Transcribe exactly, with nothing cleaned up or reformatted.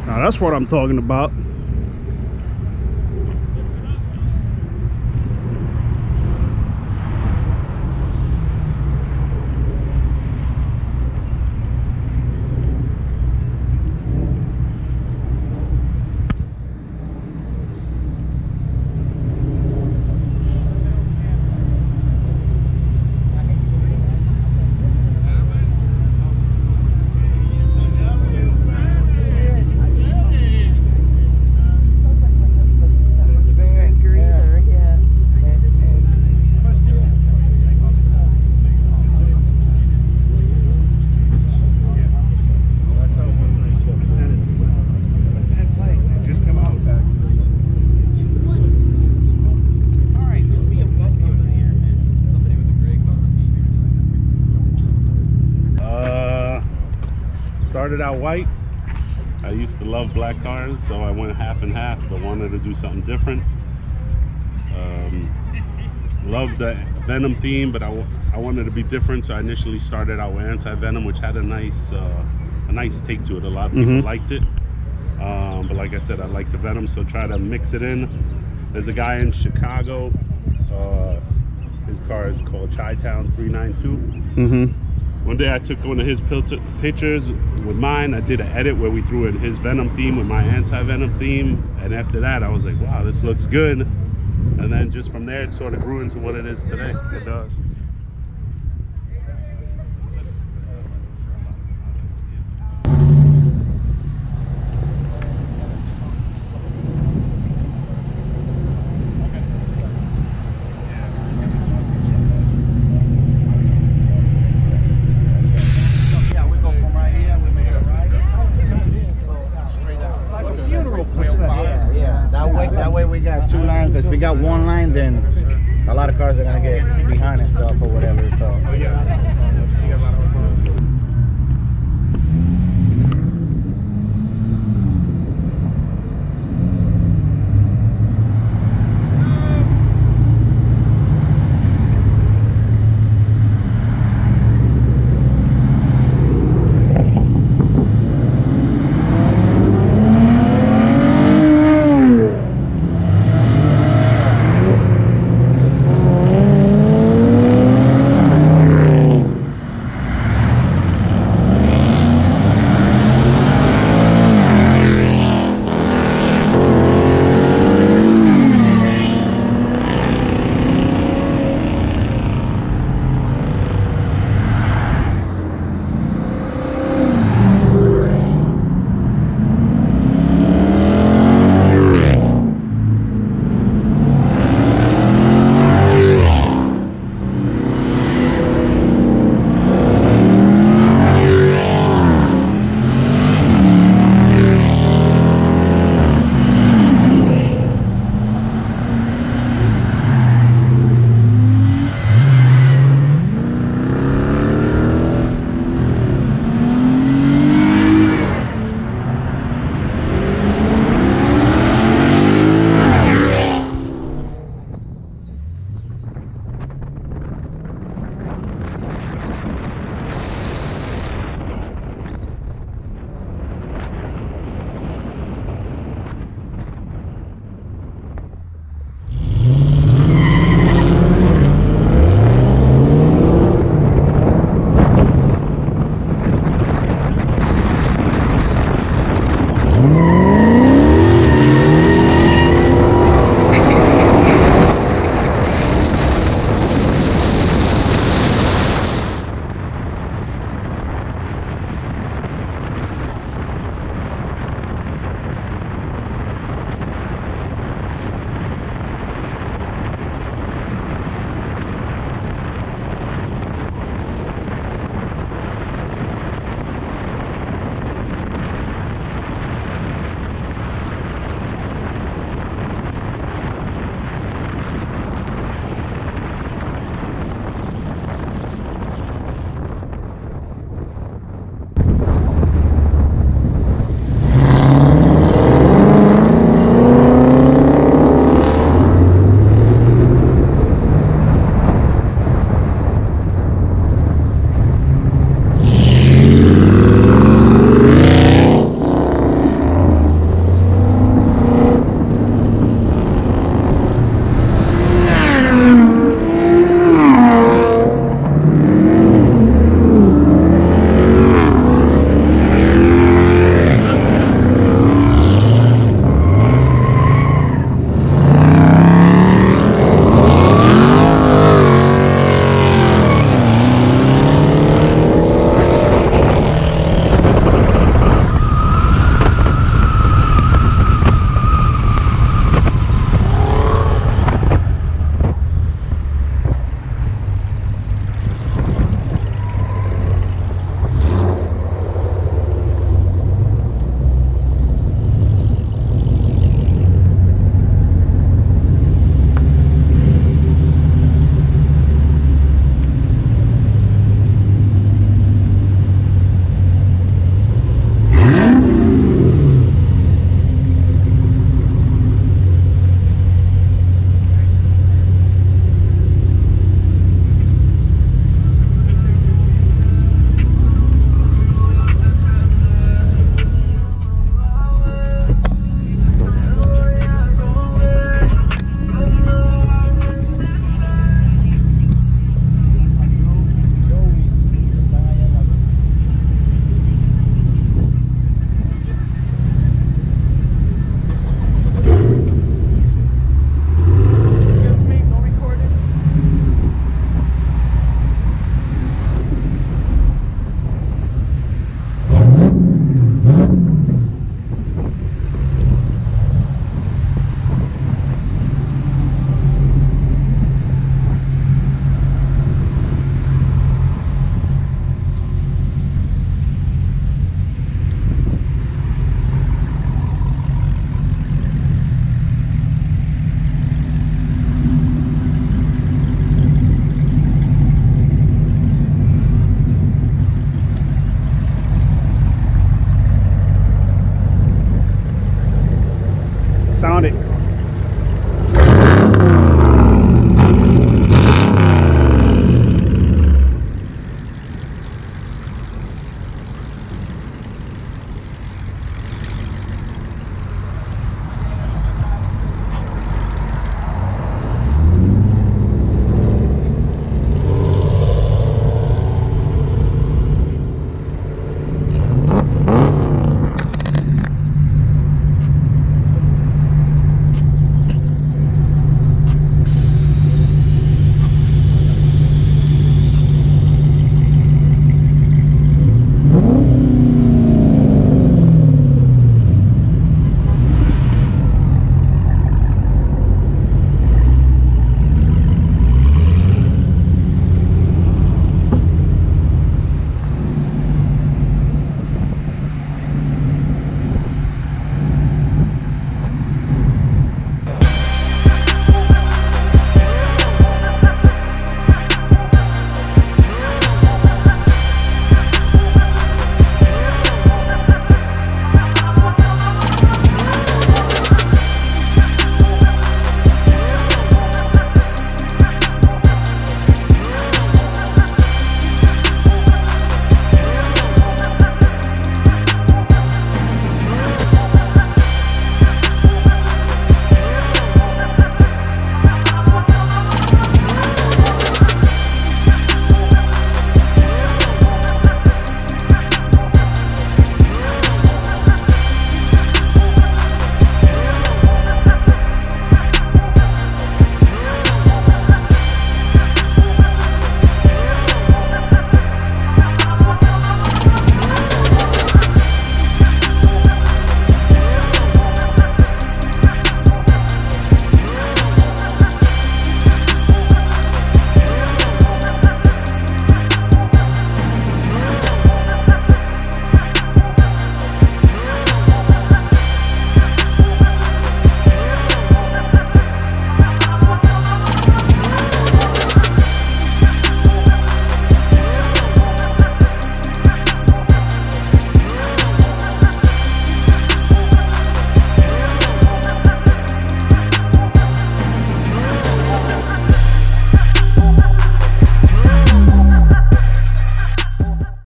Now that's what I'm talking about. Started out white. I used to love black cars, so I went half and half, but wanted to do something different. Um, loved the Venom theme, but I, I wanted to be different, so I initially started out with Anti-Venom, which had a nice uh, a nice take to it. A lot of people mm-hmm. liked it, um, but like I said, I like the Venom, so try to mix it in. There's a guy in Chicago. Uh, his car is called Chi-Town three nine two. Mm-hmm. One day I took one of his pictures with mine. I did an edit where we threw in his Venom theme with my Anti-Venom theme. And after that, I was like, wow, this looks good. And then just from there, it sort of grew into what it is today. It does. Two lines, because if we got one line, then a lot of cars are gonna get behind and stuff or whatever. So